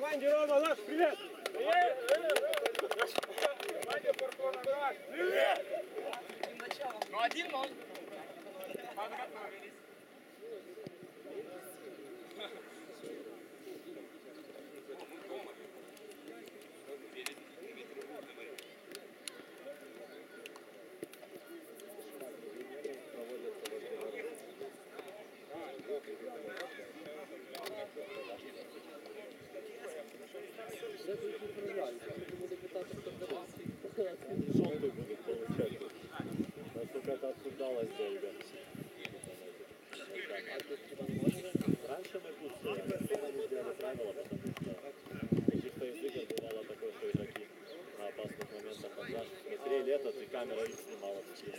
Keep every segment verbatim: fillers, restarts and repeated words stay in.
команде, Рома, наш, привет! Команде Фортуна, наш, привет! Ну, один ноль. Подготовились. Желтый будет получать. Насколько это обсуждалось долго. Раньше мы тут не сделали правила, потому что каких-то из игр бывало такое, что игроки на опасных моментах отжали. Смотрели этот, и камера их снимала в спину.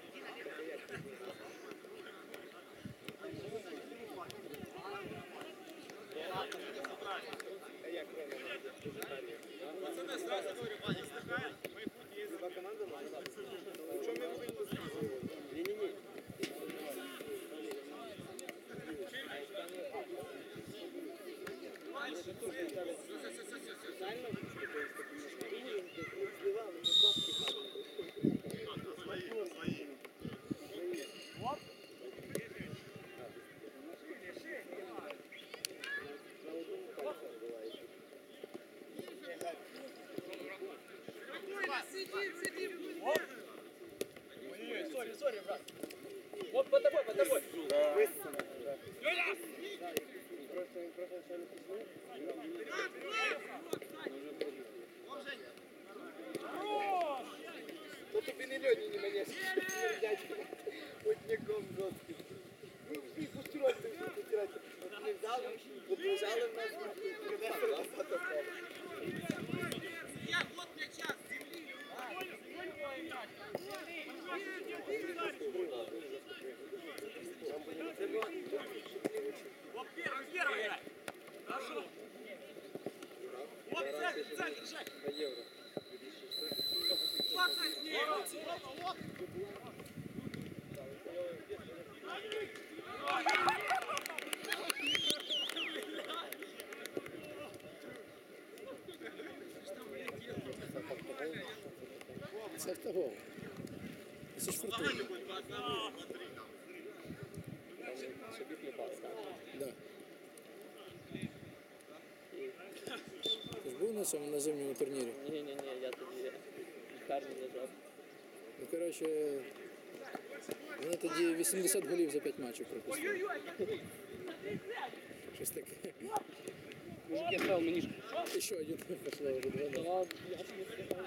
Пацаны, сразу говорю, Ваня, стихает, мы путь есть. Два команды назад. В чем я буду сказать? Не-не-не. Вот. Ой-ой-ой, сори, сори, брат. Вот под тобой, под тобой. Лёля! Хорош! Ну тобі не льоні, не мене. Ось не гон жорсткий. Ну, ти пустирок, ти пустирок. От не взяли, от не взяли в нас. Я вот мне час земли. Вот первый, первый играй. Хорошо. Вот центр, центр, Жек. На евро. Вот, вот. Це автогол. Це ж Фортуна. Да. Ти ж був на цьому на зимньому турнірі? Ні-ні-ні, я тоді лікарні лежав. Ну, коротше, вони тоді вісімдесят голів за п'ять матчів пропустили. Щось таке. Мужик, я став мені ж. І що, один пішло вже два. Да, я собі сказав.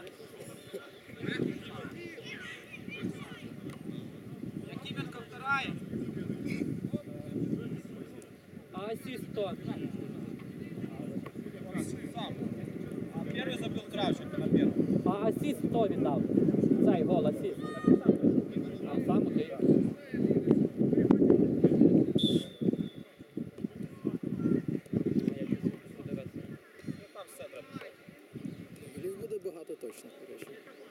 Якименко вторая. А ассист кто? Сам. А первый забил Кравченко на первый. А ассист хто віддав? Цей гол, ассист. А сам окей. Там з центра пішов. Голів буде багато точно, коротше.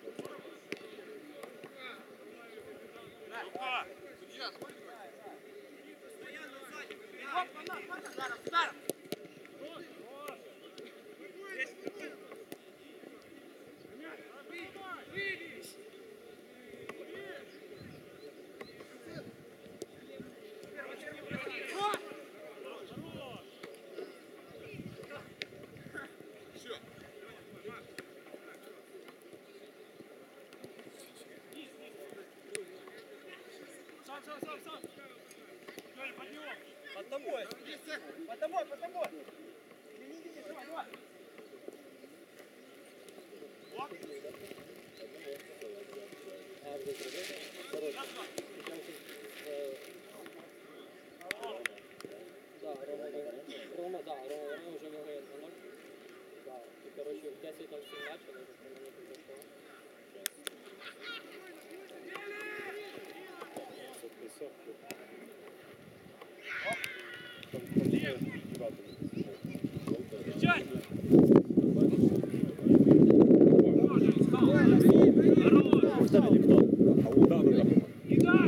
Сам, сам, сам, сам. Под него. Под тобой. Под тобой, под тобой. Не, не, не, давай, давай. Вот. Да, Рома, Рома, да, Рома, Рома вже виграє на ноль. Да, і, коротше, в десять ноль сім матчів, але вже мені підійшло. Встречай! Поставили кто? А удар удар. Кидай!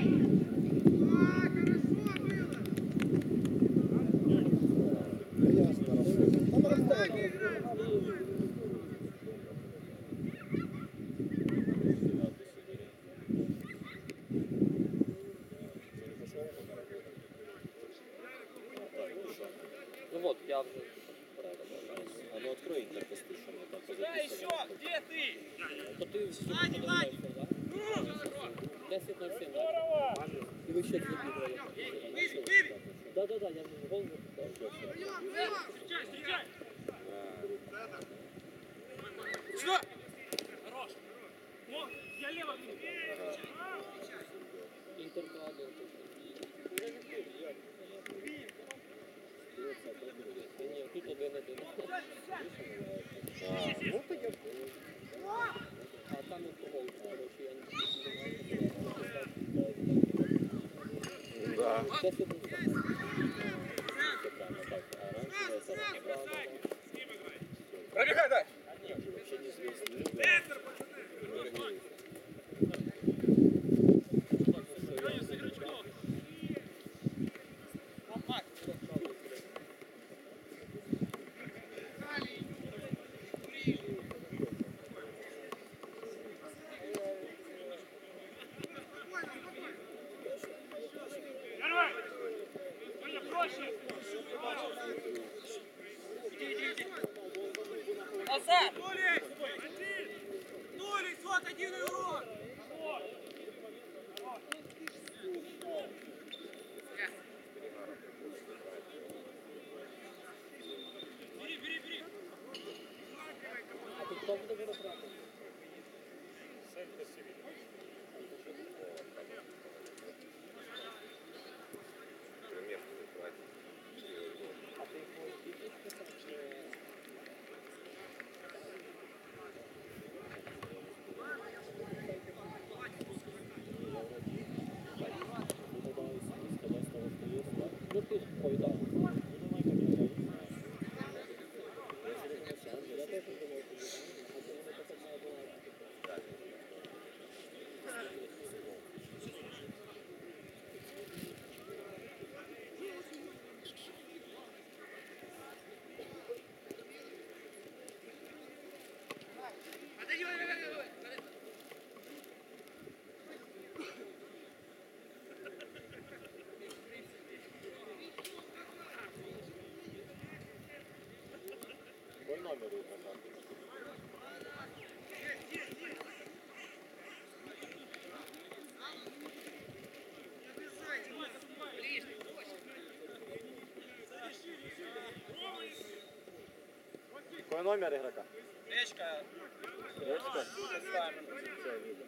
Ясно. Там розставили. Ну вот, я вже. А ну открой интерфейс, что мне там позаписано. То ти сьогодні подивився, так? десять ноль сім, так? І ви ще забігали. Так, так, так, я вже гол запитав. Інтер два один. Ні, тут один один. Ну, то я... А там і гол, коротше, я не Да. десять один. Прямо так, оранжевая, зеленая. Пробегай, дай! Вообще неизвестно. Назад! Толик! Толик, вот один урон! Бери, бери, бери! А тут хто буде виробляти? А ти їх можеш тільки писати, чи... Ну ти ж повідав. Я теж думав, а це не така має була. Мой номер у игрока. Какой номер игрока? Речка. Речка? Все, видно.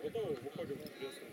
готовы, выходим в прессинг.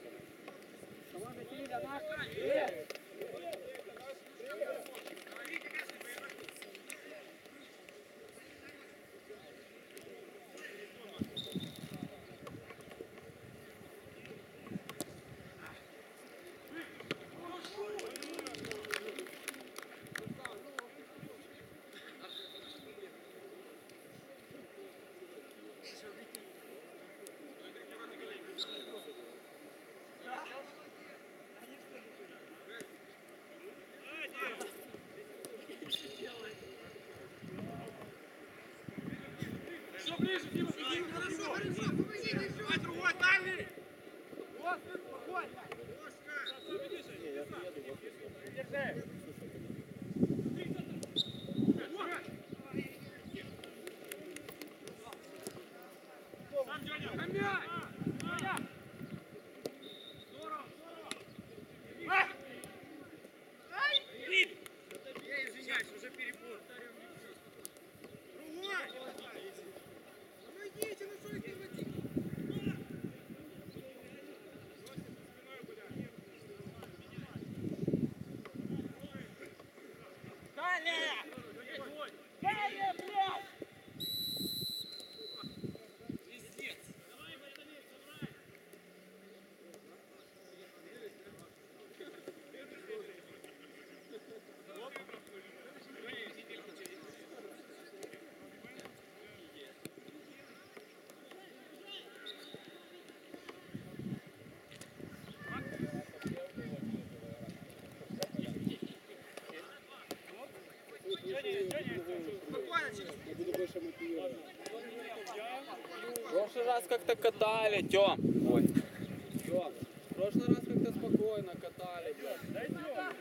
В прошлый раз как-то катали, Тём. Ой. Тём, в прошлый раз как-то спокойно катали, блядь.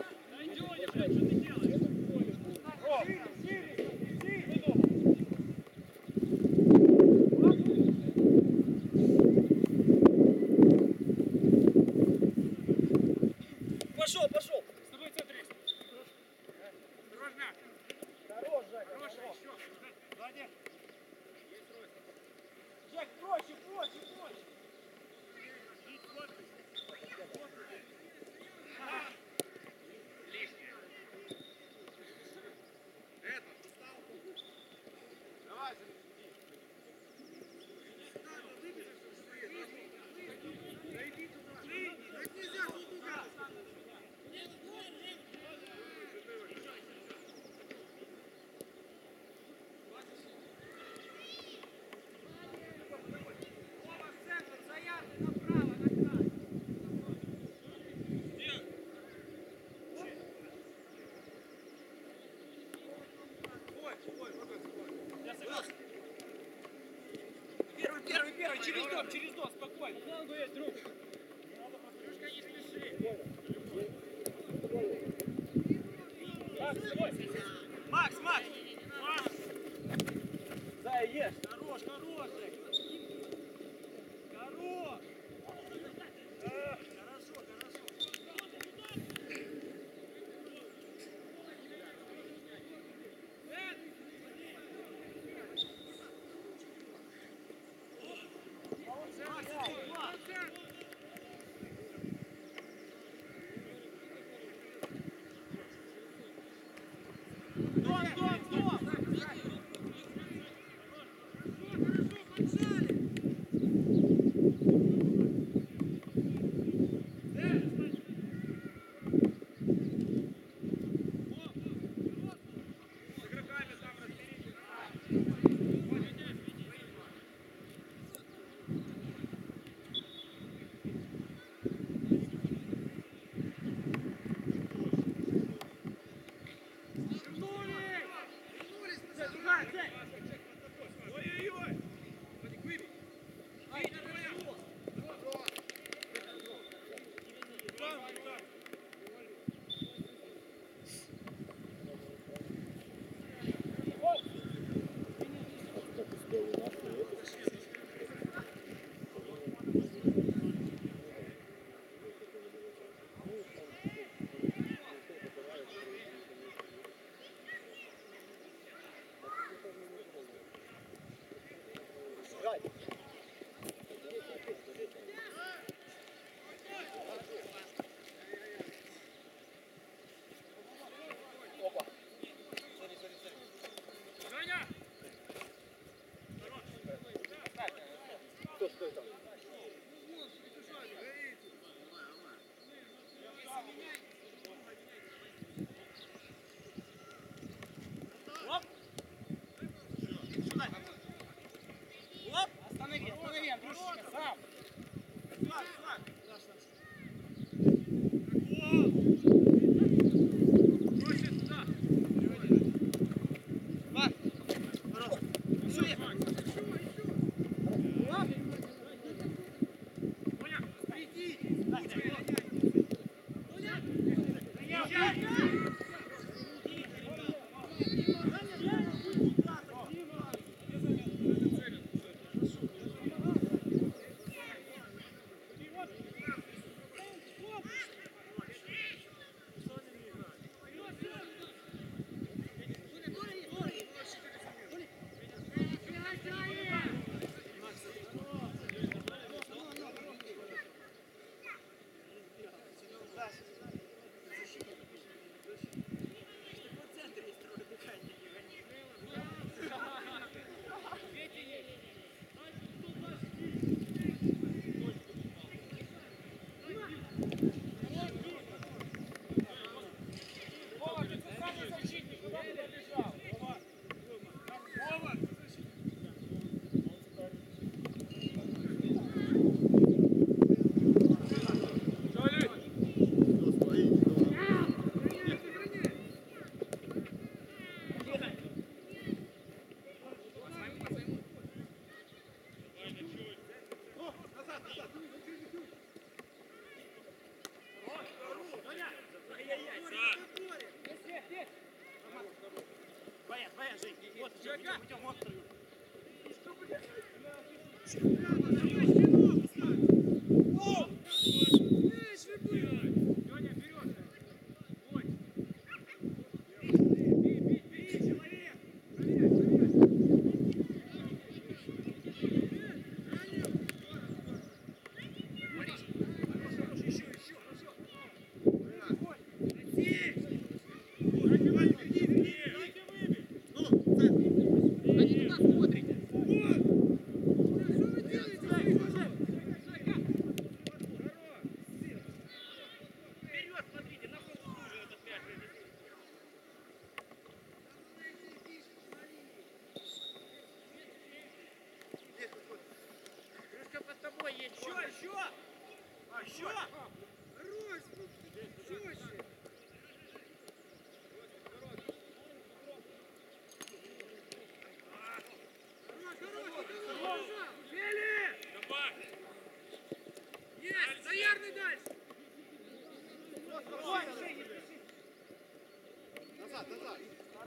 Пошел, пошел! С тобой центре. Осторожно. Хорош, Жек, хорош. Еще. Сзади. Жек, проще, проще, проще. Лишнее. Это, устал? Давай, зайди туда. Так нельзя туда. Первый, первый, первый, через дом, через дом, спокойно. Флангу есть, друг. Дружка, не спеши. Макс, Макс, Макс. Макс. Да, ешь. Хорош, хорош, Жек. Хорош. А, хорошо, хорошо. Дон, Дон, Дон! Душечка, сам. Сам, сам. Проще туда. Два. Хорош. Еще я. Понял? Впереди. Вова, ты центральный защитник, куда ты побежал? Вова! Вова! Твоя, твоя, Жень. Вот, идем, идем, вот. Леня, вперед! Ой! Бей, бей, бей, человек! Проверяй, проверяй! Хорошо, еще, еще, хорошо! Лети! Дайте выбей! Дайте выбей! Они туда смотрите. Что вы делаете? Вперед, смотрите, нахуй хуже этот мяч. Крышка под тобой есть. Еще, еще! А, еще! Хорош! Чёще! Есть! Заярный дальше! Назад, назад!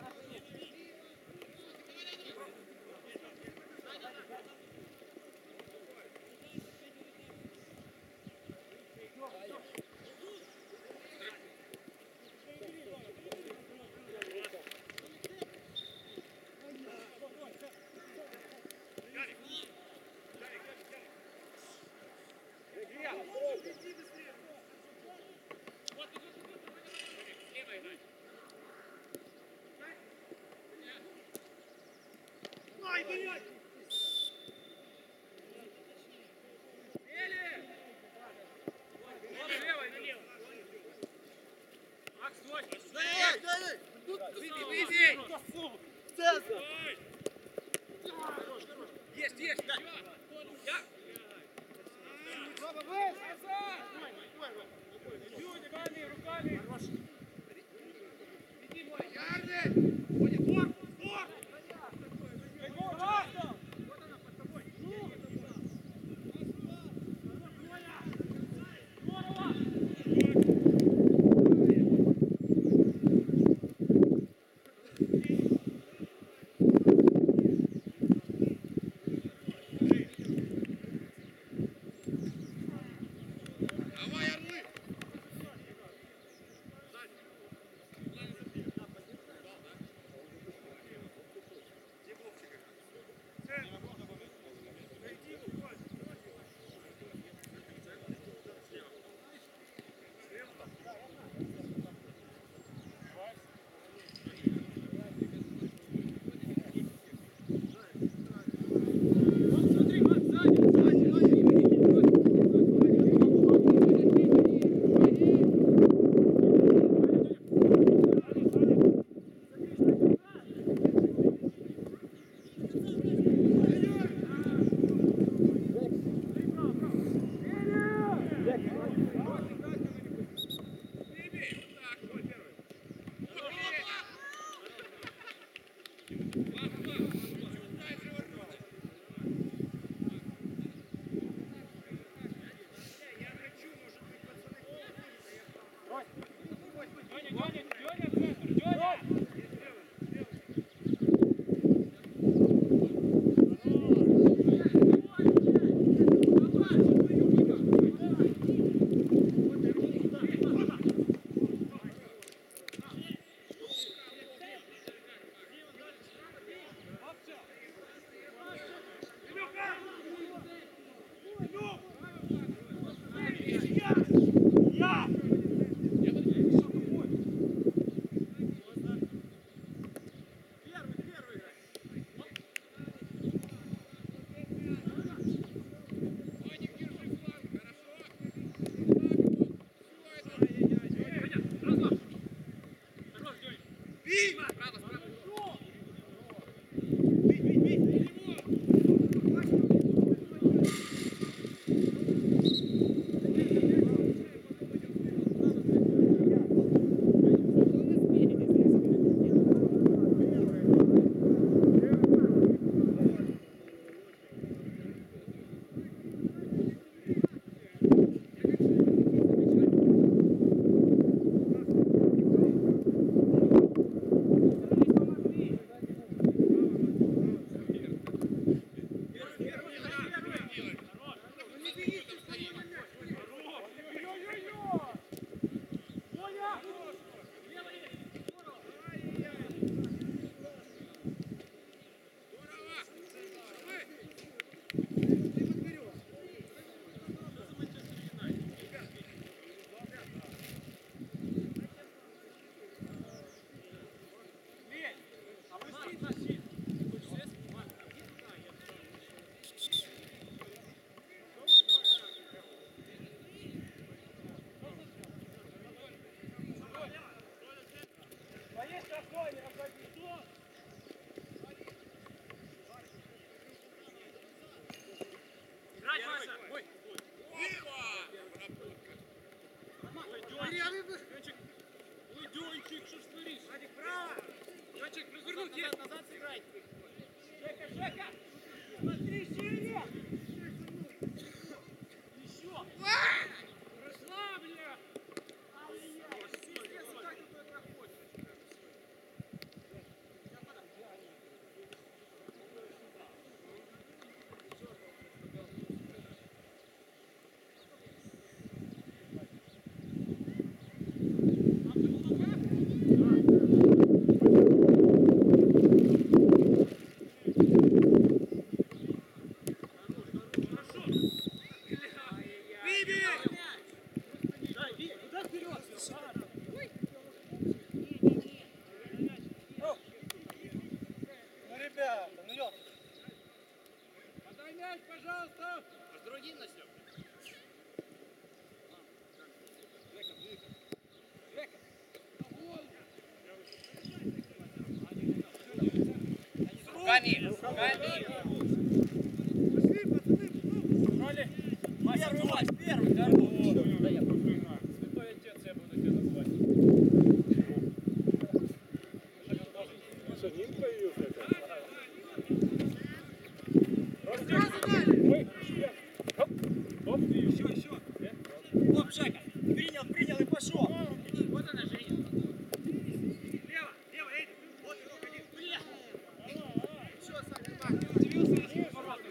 Ай, блядь! Или! Вот левой, налево. Макс, стой! Выйди, выйди! Есть, есть! Я! Руками, руками! Хорош! Иди, мой! Ярный! Вор! Вор! Денчик, что ж творишь? Вадик, право! Денчик, развернуть, назад, назад сыграй! Жека, Жека! Смотри, шире! Еще! Расслабля! Ай-яй! Пиздец, вот так тут проходит. Камиль, Камиль. Первый матч, первый, дорогой. Да, я Святой отец, я буду тебя называть. Что, Нин появился? Еще, еще. Оп, Жека. Принял, принял и пошел. Вот она, Женя. Лево, лево, эй. Вот, ходи. Бля. Все, Саня, так. Удивился, если поворот.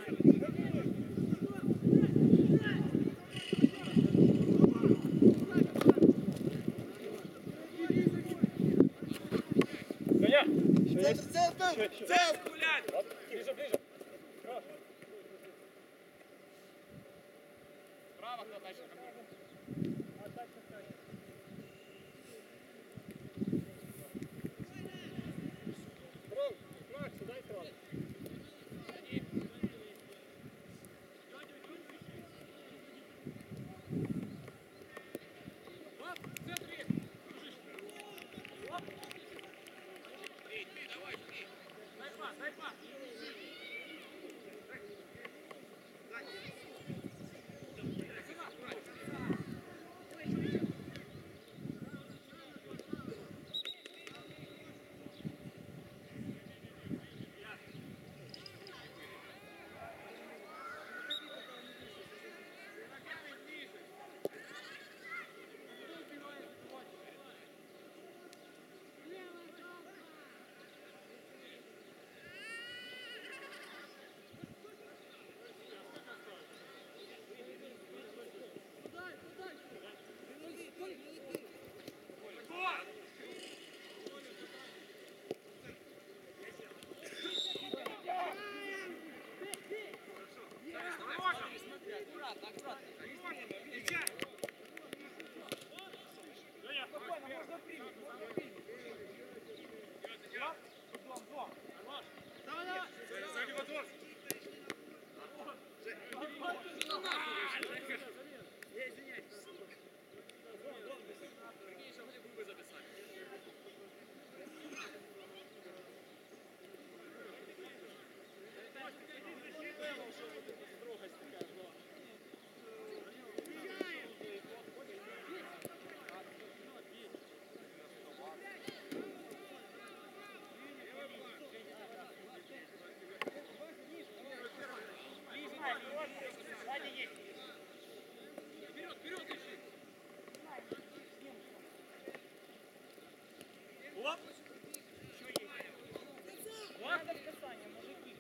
Центр, центр, центр, гулять. Ближе, ближе. Право, кто дальше? Макс, дай крон. Оп, в центре. Оп. Эй, ты, давай, ты. Дай пас, дай пас. Аккуратно, аккуратно. Спокойно, можно принять, можно принять. Дом, дом. Давай, давай. Сзади мотор. Я извиняюсь. Прикинь, что хотя бы вы записали. Вперед, вперед ищи! Оп! Вот это касание, мужики.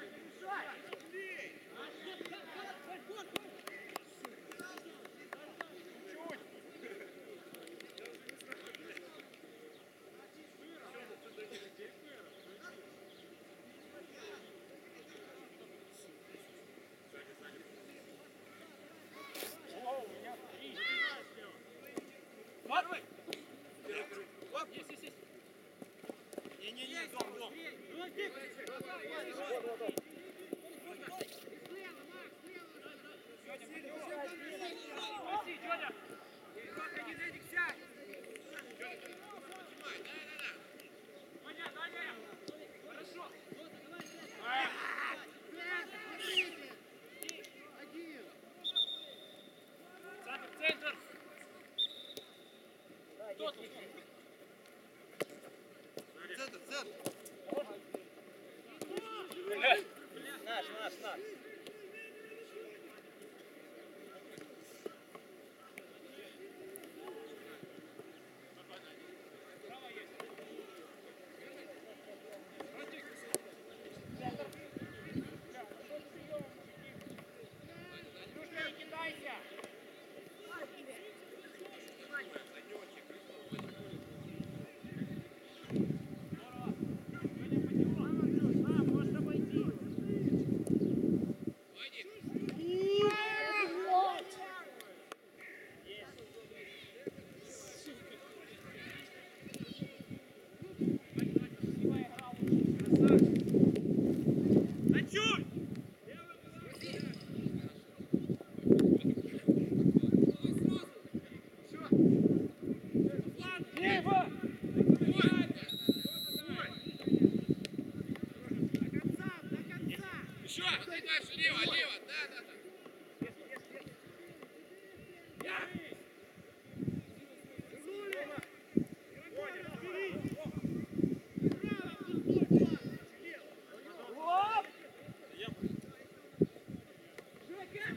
Вот! Оп! Есть, есть, есть! Не-не-не, дом, дом! Спаси, Дёня! Один, Эдик, сядь! Понятно, Аня! Хорошо! Центр, центр! Кто тут?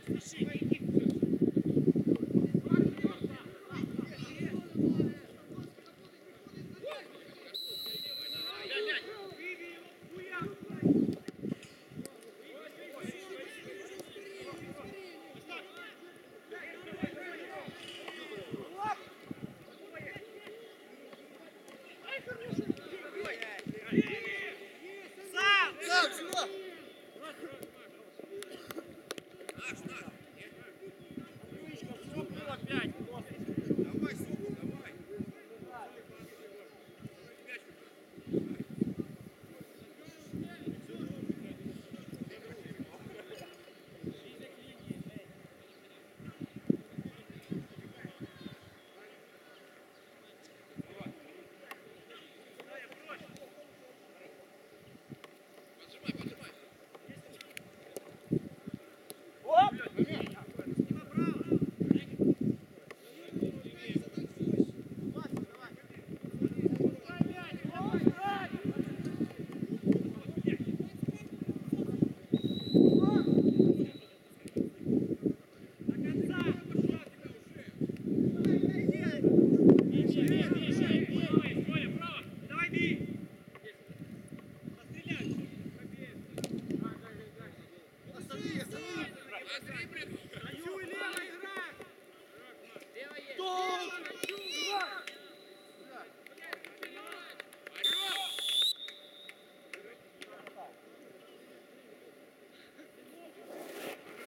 Сам! Сам, сюда! Оп!